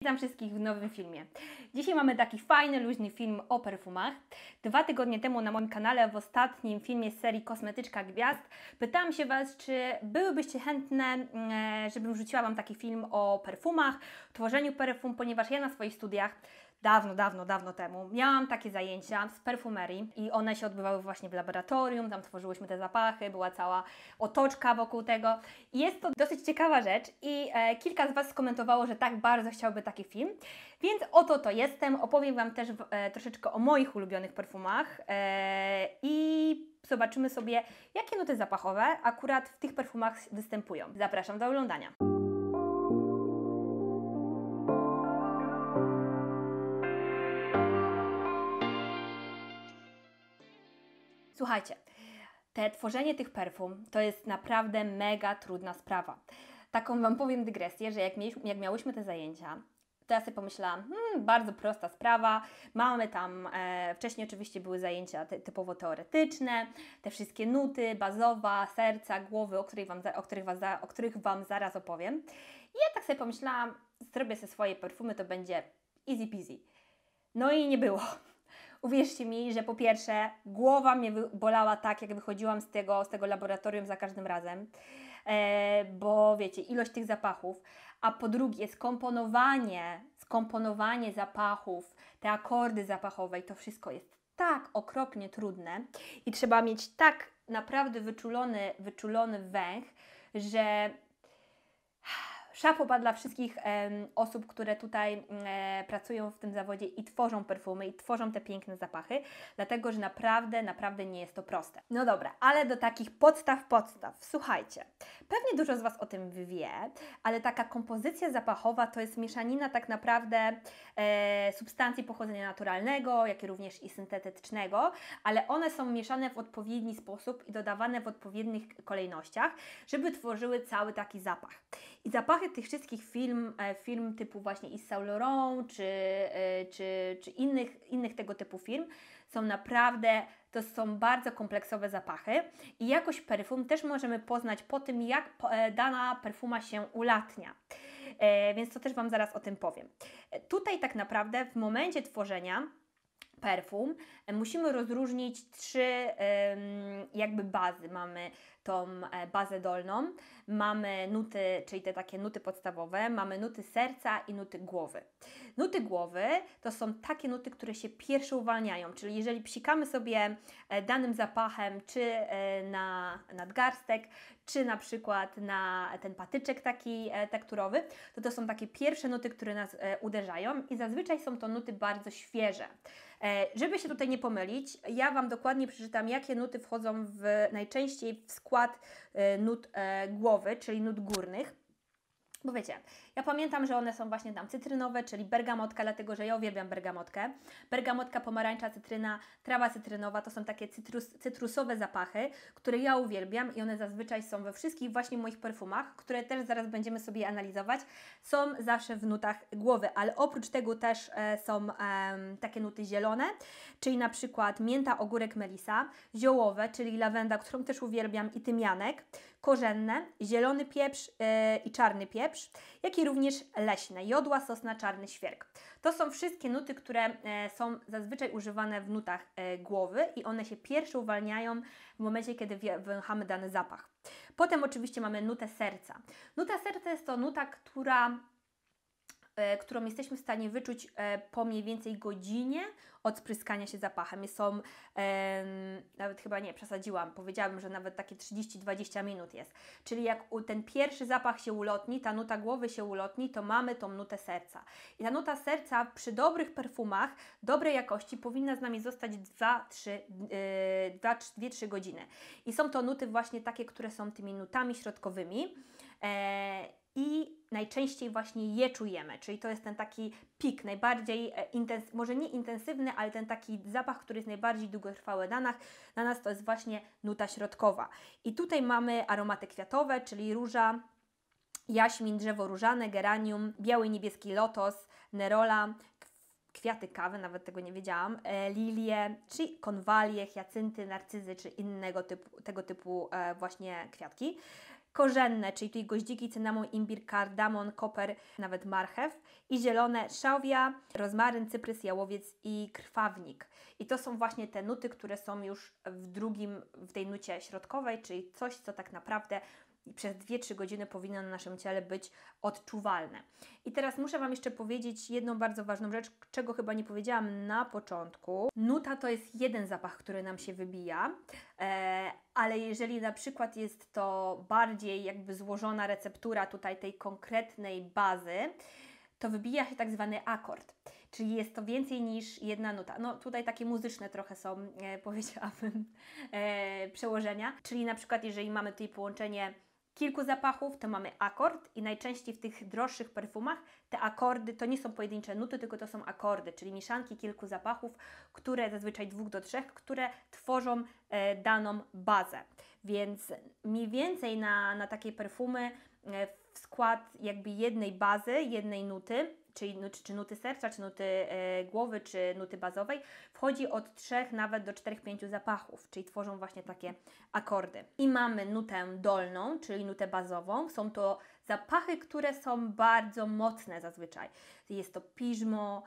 Witam wszystkich w nowym filmie. Dzisiaj mamy taki fajny, luźny film o perfumach. 2 tygodnie temu na moim kanale, w ostatnim filmie z serii Kosmetyczka Gwiazd, pytałam się Was, czy byłybyście chętne, żebym wrzuciła Wam taki film o perfumach, tworzeniu perfum, ponieważ ja na swoich studiach dawno temu miałam takie zajęcia z perfumerii i one się odbywały właśnie w laboratorium, tam tworzyłyśmy te zapachy, była cała otoczka wokół tego i jest to dosyć ciekawa rzecz i kilka z Was skomentowało, że tak bardzo chciałby taki film, więc oto to jestem, opowiem Wam też troszeczkę o moich ulubionych perfumach i zobaczymy sobie, jakie nuty zapachowe akurat w tych perfumach występują. Zapraszam do oglądania. Słuchajcie, tworzenie tych perfum to jest naprawdę mega trudna sprawa. Taką Wam powiem dygresję, że jak miałyśmy te zajęcia, to ja sobie pomyślałam, bardzo prosta sprawa, mamy tam, wcześniej oczywiście były zajęcia typowo teoretyczne, te wszystkie nuty, bazowa, serca, głowy, o których Wam zaraz opowiem. I ja tak sobie pomyślałam, zrobię sobie swoje perfumy, to będzie easy peasy. No i nie było. Uwierzcie mi, że po pierwsze głowa mnie bolała tak, jak wychodziłam z tego laboratorium za każdym razem, bo wiecie, ilość tych zapachów, a po drugie skomponowanie zapachów, te akordy zapachowe i to wszystko jest tak okropnie trudne i trzeba mieć tak naprawdę wyczulony węch, że szapoba dla wszystkich osób, które tutaj pracują w tym zawodzie i tworzą perfumy i tworzą te piękne zapachy, dlatego, że naprawdę nie jest to proste. No dobra, ale do takich podstaw. Słuchajcie, pewnie dużo z Was o tym wie, ale taka kompozycja zapachowa to jest mieszanina tak naprawdę substancji pochodzenia naturalnego, jak i również i syntetycznego, ale one są mieszane w odpowiedni sposób i dodawane w odpowiednich kolejnościach, żeby tworzyły cały taki zapach. I zapachy tych wszystkich firm typu właśnie Yves Saint Laurent czy innych tego typu firm są naprawdę, to są bardzo kompleksowe zapachy i jakość perfum też możemy poznać po tym, jak dana perfuma się ulatnia. Więc to też Wam zaraz o tym powiem. Tutaj tak naprawdę w momencie tworzenia perfum musimy rozróżnić 3 jakby bazy. Mamy tą bazę dolną, mamy nuty, czyli te takie nuty podstawowe, mamy nuty serca i nuty głowy. Nuty głowy to są takie nuty, które się pierwsze uwalniają, czyli jeżeli psikamy sobie danym zapachem czy na nadgarstek, czy na przykład na ten patyczek taki tekturowy, to są takie pierwsze nuty, które nas uderzają i zazwyczaj są to nuty bardzo świeże. Żeby się tutaj nie pomylić, ja Wam dokładnie przeczytam, jakie nuty wchodzą najczęściej w skład nut głowy, czyli nut górnych. Bo wiecie, ja pamiętam, że one są właśnie tam cytrynowe, czyli bergamotka, dlatego że ja uwielbiam bergamotkę. Bergamotka, pomarańcza, cytryna, trawa cytrynowa to są takie cytrusowe zapachy, które ja uwielbiam i one zazwyczaj są we wszystkich właśnie moich perfumach, które też zaraz będziemy sobie analizować, są zawsze w nutach głowy, ale oprócz tego też są takie nuty zielone, czyli na przykład mięta, ogórek, melisa, ziołowe, czyli lawenda, którą też uwielbiam i tymianek, korzenne, zielony pieprz i czarny pieprz, jak i również leśne, jodła, sosna, czarny świerk. To są wszystkie nuty, które są zazwyczaj używane w nutach głowy i one się pierwsze uwalniają w momencie, kiedy wąchamy dany zapach. Potem oczywiście mamy nutę serca. Nuta serca jest to nuta, którą jesteśmy w stanie wyczuć po mniej więcej godzinie od spryskania się zapachem. Są, nawet chyba nie, przesadziłam, powiedziałabym, że nawet takie 30-20 minut jest. Czyli jak ten pierwszy zapach się ulotni, ta nuta głowy się ulotni, to mamy tą nutę serca. I ta nuta serca przy dobrych perfumach, dobrej jakości powinna z nami zostać 2-3 godziny. I są to nuty właśnie takie, które są tymi nutami środkowymi. I najczęściej właśnie je czujemy, czyli to jest ten taki pik, najbardziej może nie intensywny, ale ten taki zapach, który jest najbardziej długotrwały na nas to jest właśnie nuta środkowa. I tutaj mamy aromaty kwiatowe, czyli róża, jaśmin, drzewo różane, geranium, biały niebieski lotos, nerola, kwiaty kawy, nawet tego nie wiedziałam, lilie, czy konwalie, hiacynty, narcyzy, czy tego typu właśnie kwiatki. korzenne, czyli tutaj goździki, cynamon, imbir, kardamon, koper, nawet marchew i zielone szałwia, rozmaryn, cyprys, jałowiec i krwawnik. I to są właśnie te nuty, które są już w tej nucie środkowej, czyli coś, co tak naprawdę przez 2-3 godziny powinno na naszym ciele być odczuwalne. I teraz muszę Wam jeszcze powiedzieć jedną bardzo ważną rzecz, czego chyba nie powiedziałam na początku. Nuta to jest jeden zapach, który nam się wybija, ale jeżeli na przykład jest to bardziej jakby złożona receptura tutaj tej konkretnej bazy, to wybija się tak zwany akord, czyli jest to więcej niż jedna nuta. No tutaj takie muzyczne trochę są, powiedziałabym, przełożenia, czyli na przykład jeżeli mamy tutaj połączenie kilku zapachów, to mamy akord i najczęściej w tych droższych perfumach te akordy to nie są pojedyncze nuty, tylko to są akordy, czyli mieszanki kilku zapachów, które zazwyczaj 2 do 3, które tworzą daną bazę. Więc mniej więcej na takie perfumy w skład jakby jednej bazy, jednej nuty, czyli czy nuty serca, czy nuty głowy, czy nuty bazowej, wchodzi od 3 nawet do 4-5 zapachów, czyli tworzą właśnie takie akordy. I mamy nutę dolną, czyli nutę bazową. Są to zapachy, które są bardzo mocne zazwyczaj. Jest to piżmo,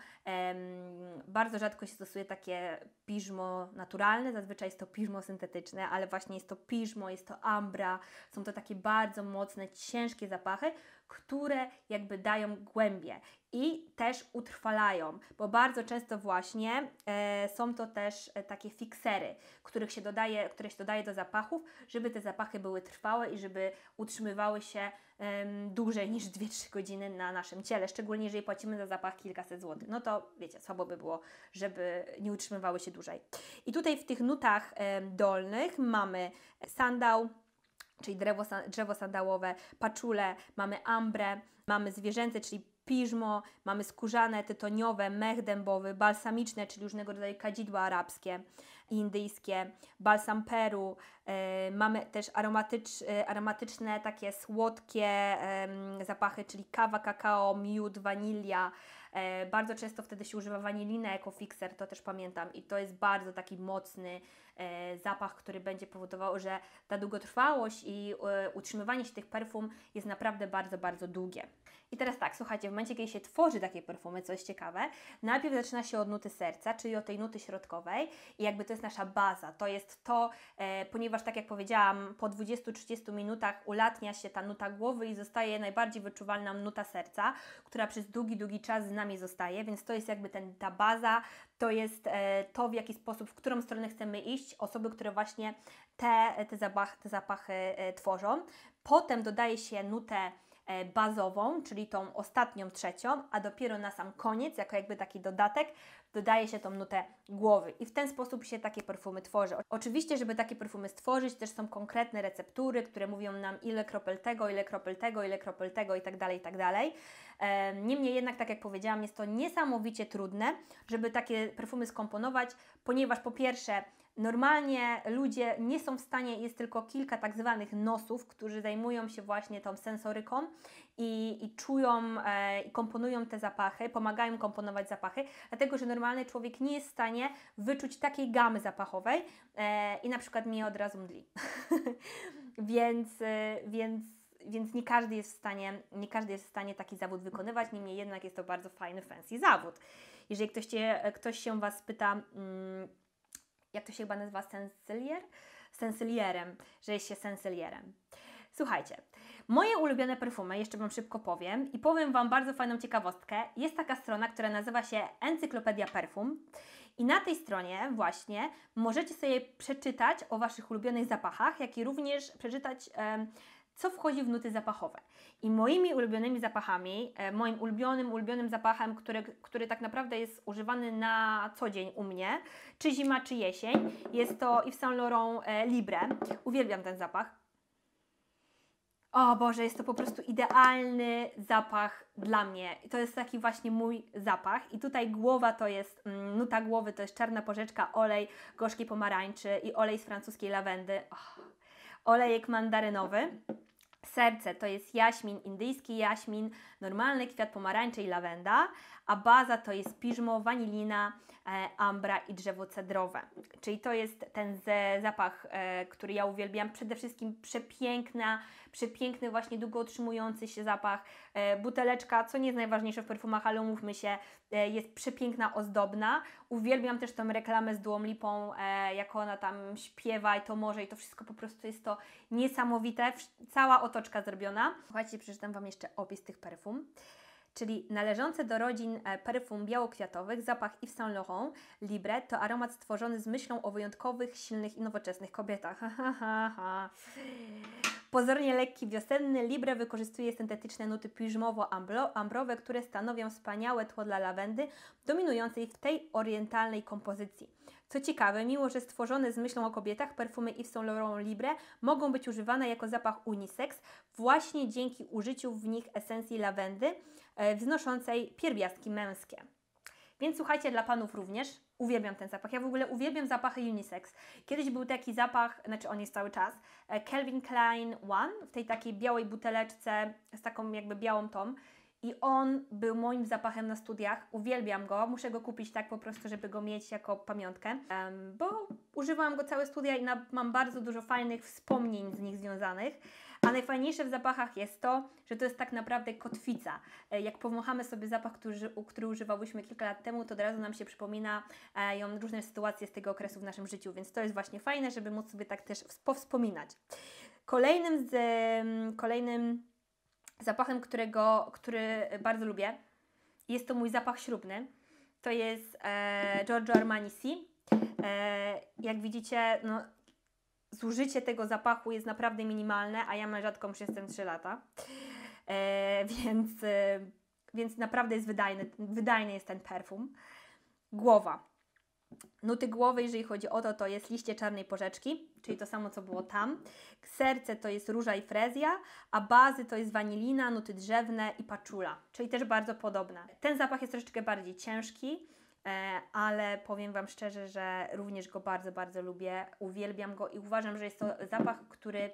bardzo rzadko się stosuje takie piżmo naturalne, zazwyczaj jest to piżmo syntetyczne, ale właśnie jest to piżmo, jest to ambra, są to takie bardzo mocne, ciężkie zapachy, które jakby dają głębię i też utrwalają, bo bardzo często właśnie są to też takie fiksery, które się dodaje do zapachów, żeby te zapachy były trwałe i żeby utrzymywały się dłużej niż 2-3 godziny na naszym ciele, szczególnie jeżeli płacimy za zapach kilkaset złotych. No to wiecie, słabo by było, żeby nie utrzymywały się dłużej. I tutaj w tych nutach dolnych mamy sandał, czyli drzewo sandałowe, paczule, mamy ambrę, mamy zwierzęce, czyli piżmo, mamy skórzane, tytoniowe, mech dębowy, balsamiczne, czyli różnego rodzaju kadzidła arabskie, indyjskie, balsam Peru, mamy też aromatyczne, takie słodkie zapachy, czyli kawa, kakao, miód, wanilia. Bardzo często wtedy się używa wanilinę jako fikser, to też pamiętam i to jest bardzo taki mocny zapach, który będzie powodował, że ta długotrwałość i utrzymywanie się tych perfum jest naprawdę bardzo, bardzo długie. I teraz tak, słuchajcie, w momencie, kiedy się tworzy takie perfumy, co jest ciekawe, najpierw zaczyna się od nuty serca, czyli od tej nuty środkowej i jakby to jest nasza baza, to jest to, ponieważ tak jak powiedziałam, po 20-30 minutach ulatnia się ta nuta głowy i zostaje najbardziej wyczuwalna nuta serca, która przez długi, długi czas z nami zostaje, więc to jest jakby ta baza, to jest to, w jaki sposób, w którą stronę chcemy iść, osoby, które właśnie te zapachy tworzą. Potem dodaje się nutę bazową, czyli tą ostatnią, trzecią, a dopiero na sam koniec, jako jakby taki dodatek, dodaje się tą nutę głowy i w ten sposób się takie perfumy tworzy. Oczywiście, żeby takie perfumy stworzyć, też są konkretne receptury, które mówią nam ile kropel tego, ile kropel tego, ile kropel tego i tak dalej, i tak dalej. Niemniej jednak, tak jak powiedziałam, jest to niesamowicie trudne, żeby takie perfumy skomponować, ponieważ po pierwsze, normalnie ludzie nie są w stanie, jest tylko kilka tak zwanych nosów, którzy zajmują się właśnie tą sensoryką i czują i komponują te zapachy, pomagają komponować zapachy, dlatego że normalny człowiek nie jest w stanie wyczuć takiej gamy zapachowej i na przykład mnie od razu mdli. Więc nie każdy jest w stanie taki zawód wykonywać, niemniej jednak jest to bardzo fajny, fancy zawód. Jeżeli ktoś się Was pyta, jak to się chyba nazywa, sensylierem, że jest się sensylierem. Słuchajcie, moje ulubione perfumy, jeszcze Wam szybko powiem i powiem Wam bardzo fajną ciekawostkę. Jest taka strona, która nazywa się Encyklopedia Perfum i na tej stronie właśnie możecie sobie przeczytać o Waszych ulubionych zapachach, jak i również przeczytać co wchodzi w nuty zapachowe. I moimi ulubionymi zapachami, moim ulubionym zapachem, który tak naprawdę jest używany na co dzień u mnie, czy zima, czy jesień, jest to Yves Saint Laurent Libre. Uwielbiam ten zapach. O Boże, jest to po prostu idealny zapach dla mnie. To jest taki właśnie mój zapach. I tutaj głowa to jest, nuta głowy to jest czarna porzeczka, olej gorzkiej pomarańczy i olej z francuskiej lawendy. Olejek mandarynowy. Serce to jest jaśmin, indyjski jaśmin, normalny kwiat pomarańczy i lawenda, a baza to jest piżmo, wanilina, ambra i drzewo cedrowe. Czyli to jest ten zapach, który ja uwielbiam. Przede wszystkim przepiękny, właśnie długo utrzymujący się zapach. Buteleczka, co nie jest najważniejsze w perfumach, ale umówmy się, jest przepiękna, ozdobna. Uwielbiam też tą reklamę z Duą Lipą, jak ona tam śpiewa i to morze i to wszystko po prostu jest to niesamowite. Cała otoczka zrobiona. Słuchajcie, przeczytam Wam jeszcze opis tych perfum. Czyli należące do rodzin perfum białokwiatowych, zapach Yves Saint Laurent Libre to aromat stworzony z myślą o wyjątkowych, silnych i nowoczesnych kobietach. Pozornie lekki, wiosenny, Libre wykorzystuje syntetyczne nuty piżmowo-ambrowe, które stanowią wspaniałe tło dla lawendy, dominującej w tej orientalnej kompozycji. Co ciekawe, mimo że stworzone z myślą o kobietach, perfumy Yves Saint Laurent Libre mogą być używane jako zapach unisex właśnie dzięki użyciu w nich esencji lawendy, wznoszącej pierwiastki męskie. Więc słuchajcie, dla panów również uwielbiam ten zapach. Ja w ogóle uwielbiam zapachy unisex. Kiedyś był taki zapach, znaczy on jest cały czas, Calvin Klein One w tej takiej białej buteleczce z taką jakby białą tą. I on był moim zapachem na studiach. Uwielbiam go. Muszę go kupić tak po prostu, żeby go mieć jako pamiątkę, bo używałam go całe studia i mam bardzo dużo fajnych wspomnień z nich związanych. A najfajniejsze w zapachach jest to, że to jest tak naprawdę kotwica. Jak powąchamy sobie zapach, który używałyśmy kilka lat temu, to od razu nam się przypomina różne sytuacje z tego okresu w naszym życiu, więc to jest właśnie fajne, żeby móc sobie tak też powspominać. Kolejnym zapachem, który bardzo lubię, jest to mój zapach ślubny. To jest Giorgio Armani Si. Jak widzicie, no, zużycie tego zapachu jest naprawdę minimalne, a ja mężatką już jestem 3 lata. Więc naprawdę jest wydajny jest ten perfum. Głowa. Nuty głowy, jeżeli chodzi o to jest liście czarnej porzeczki, czyli to samo, co było tam. Serce to jest róża i frezja, a bazy to jest wanilina, nuty drzewne i paczula, czyli też bardzo podobne. Ten zapach jest troszeczkę bardziej ciężki, ale powiem Wam szczerze, że również go bardzo, bardzo lubię. Uwielbiam go i uważam, że jest to zapach, który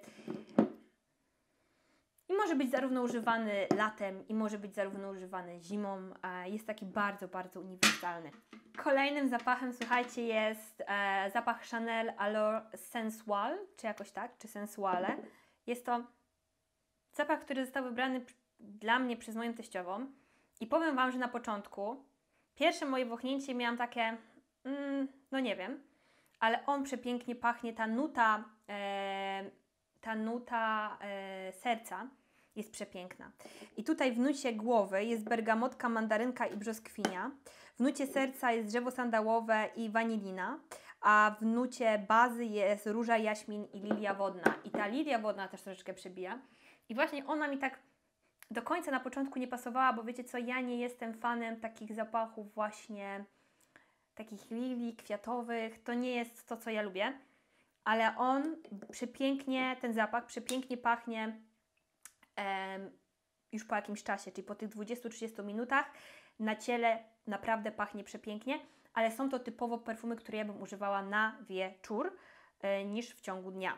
i może być zarówno używany latem, i może być zarówno używany zimą. Jest taki bardzo, bardzo uniwersalny. Kolejnym zapachem, słuchajcie, jest zapach Chanel Alors Sensual, czy jakoś tak, czy Sensuale. Jest to zapach, który został wybrany dla mnie przez moją teściową i powiem Wam, że na początku pierwsze moje wąchnięcie miałam takie, no nie wiem, ale on przepięknie pachnie, ta nuta serca jest przepiękna. I tutaj w nucie głowy jest bergamotka, mandarynka i brzoskwinia. W nucie serca jest drzewo sandałowe i wanilina, a w nucie bazy jest róża, jaśmin i lilia wodna. I ta lilia wodna też troszeczkę przebija. I właśnie ona mi tak do końca na początku nie pasowała, bo wiecie co, ja nie jestem fanem takich zapachów właśnie, takich lilii kwiatowych. To nie jest to, co ja lubię. Ale on przepięknie, ten zapach przepięknie pachnie już po jakimś czasie, czyli po tych 20-30 minutach na ciele naprawdę pachnie przepięknie, ale są to typowo perfumy, które ja bym używała na wieczór niż w ciągu dnia.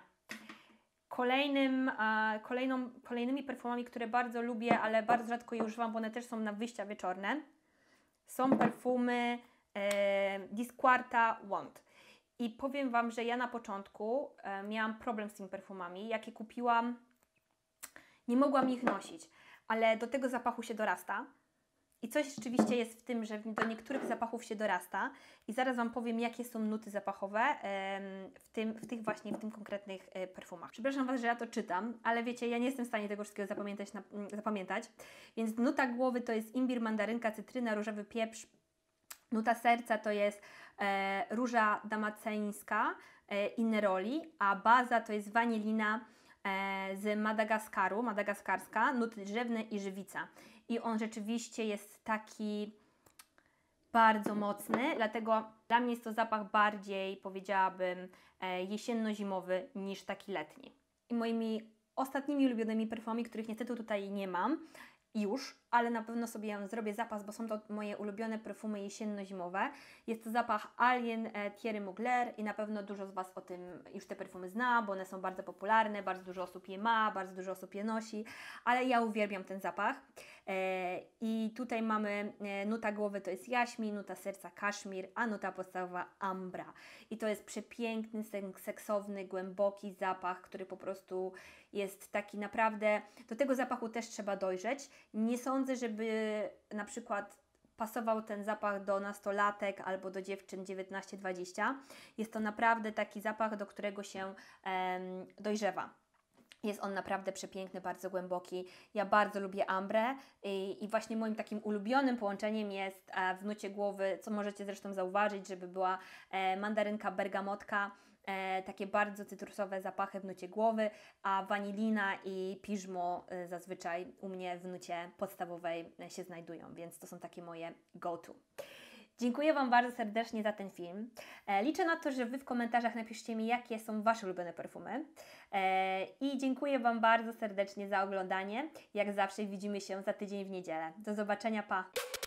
Kolejnymi perfumami, które bardzo lubię, ale bardzo rzadko je używam, bo one też są na wyjścia wieczorne, są perfumy Disquarta Wand. I powiem Wam, że ja na początku miałam problem z tymi perfumami. Jak je kupiłam, nie mogłam ich nosić, ale do tego zapachu się dorasta. I coś rzeczywiście jest w tym, że do niektórych zapachów się dorasta. I zaraz Wam powiem, jakie są nuty zapachowe w tym konkretnych perfumach. Przepraszam Was, że ja to czytam, ale wiecie, ja nie jestem w stanie tego wszystkiego zapamiętać. Więc nuta głowy to jest imbir, mandarynka, cytryna, różowy pieprz. Nuta serca to jest róża damaceńska i neroli, a baza to jest wanilina z madagaskarska, nuty drzewne i żywica. I on rzeczywiście jest taki bardzo mocny, dlatego dla mnie jest to zapach bardziej, powiedziałabym, jesienno-zimowy niż taki letni. I moimi ostatnimi ulubionymi perfumami, których niestety tutaj nie mam już, ale na pewno sobie zrobię zapas, bo są to moje ulubione perfumy jesienno-zimowe. Jest to zapach Alien Thierry Mugler i na pewno dużo z Was o tym już te perfumy zna, bo one są bardzo popularne, bardzo dużo osób je ma, bardzo dużo osób je nosi, ale ja uwielbiam ten zapach. I tutaj mamy nuta głowy to jest jaśmin, nuta serca kaszmir, a nuta podstawowa ambra. I to jest przepiękny, seksowny, głęboki zapach, który po prostu jest taki naprawdę, do tego zapachu też trzeba dojrzeć. Nie sądzę, żeby na przykład pasował ten zapach do nastolatek albo do dziewczyn 19-20. Jest to naprawdę taki zapach, do którego się dojrzewa. Jest on naprawdę przepiękny, bardzo głęboki. Ja bardzo lubię ambrę i właśnie moim takim ulubionym połączeniem jest w nucie głowy, co możecie zresztą zauważyć, żeby była mandarynka, bergamotka, takie bardzo cytrusowe zapachy w nucie głowy, a wanilina i piżmo zazwyczaj u mnie w nucie podstawowej się znajdują, więc to są takie moje go-to. Dziękuję Wam bardzo serdecznie za ten film. Liczę na to, że Wy w komentarzach napiszcie mi, jakie są Wasze ulubione perfumy. I dziękuję Wam bardzo serdecznie za oglądanie. Jak zawsze widzimy się za tydzień w niedzielę. Do zobaczenia, pa!